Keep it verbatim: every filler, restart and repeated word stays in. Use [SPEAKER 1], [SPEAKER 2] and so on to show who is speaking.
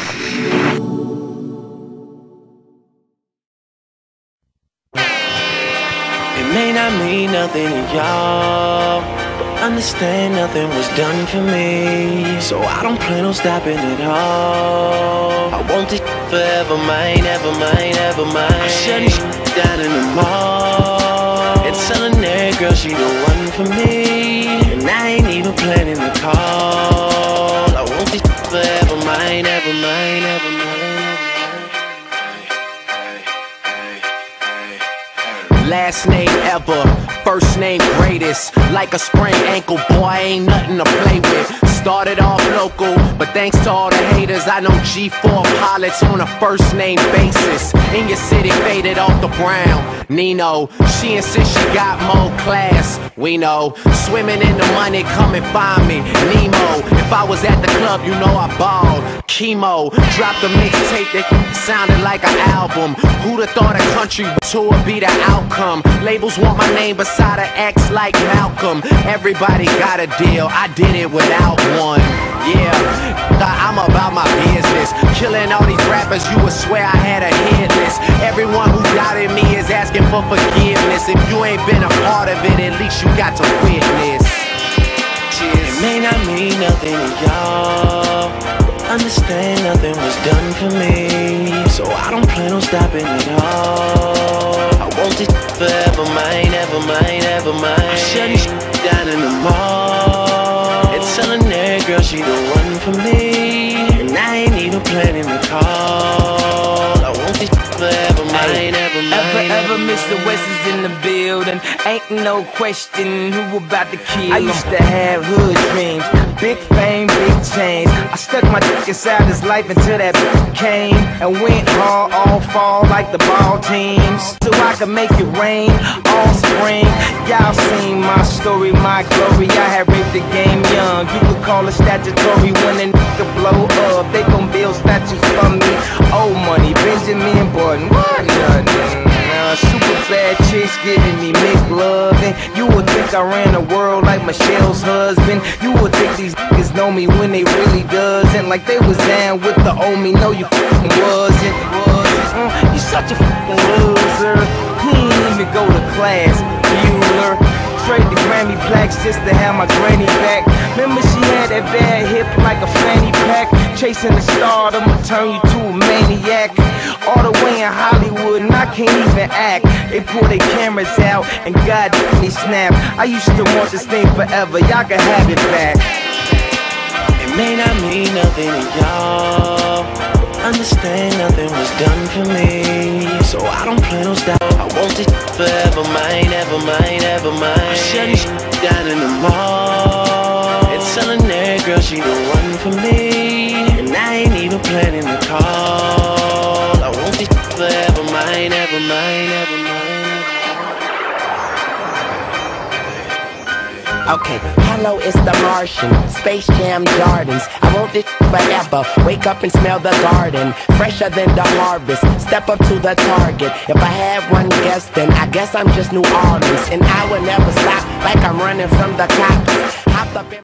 [SPEAKER 1] It may not mean nothing to y'all, but understand nothing was done for me. So I don't plan on stopping at all. I want this forever mine, ever mine, ever mine. I'm shutting down in the mall and telling every girl she the one for me. And I ain't even planning the call. I want this forever mine, ever mine, ever mine.
[SPEAKER 2] Last name ever, first name greatest. Like a sprained ankle, boy, ain't nothing to play with. Started off local, but thanks to all the haters, I know G four pilots on a first name basis. In your city, faded off the brown. Nino, she insists she got more class. We know, swimming in the money, come and find me. Nemo, if I was at the club, you know I balled. Chemo, dropped a mixtape that sounded like an album. Who'da thought a country tour would be the outcome? Labels want my name beside an X like Malcolm. Everybody got a deal, I did it without one. Yeah, I'm about my business. Killing all these rappers, you would swear I had a hit list. Everyone who doubted me is asking for forgiveness. If you ain't been a part of it, at least you got to witness. Cheers.
[SPEAKER 1] It may not mean nothing to y'all, understand nothing was done for me. So I don't plan on stopping at all. I want it forever mine, ever mine, ever mine. I'm shutting down in the mall and telling every girl she the one for me. And I ain't even planning the call. I want it forever mine, ever mine.
[SPEAKER 3] Ever, ever Mister West is in the building. Ain't no question who about to kill him. I used to have hood dreams, big fame, big change. I stuck my dick inside his life until that came and went hard all fall like the ball teams. So I could make it rain all spring. Y'all seen my story, my glory. I had raped the game young. You could call it statutory when a nigga blow up. They gon' build statues for me. Old money, Benjamin Button, what nothing. Uh, super bad chicks giving me McLovin'. You would think I ran the world like Michelle's husband. You would think these niggas know me when they really doesn't. Like they was down with the old me. No, you f***ing wasn't. Mm, you such a f***ing loser. He ain't even go to class, Bueller. Trade the Grammy plaques just to have my granny back. Remember she had that bad hip like a fanny pack. Chasing the star, I'ma turn you to a maniac. All the way in Hollywood and I can't even act. They pull their cameras out and God me snap. I used to want this thing forever, y'all can have it back.
[SPEAKER 1] It may not mean nothing to y'all, understand nothing was done for me. So I don't plan on stopping. I want it forever mine, ever mine, ever mine. I'm shutting down in the mall and telling every girl she the one for me. And I ain't even planning the call. I want it forever mine, ever mine, ever mine.
[SPEAKER 2] Okay, hello, it's the Martian, Space Jam Jordans. I want this forever, wake up and smell the garden. Fresher than the harvest, step up to the target. If I had one guess, then I guess I'm just New Orleans. And I will never stop like I'm running from the cops. Hopped up in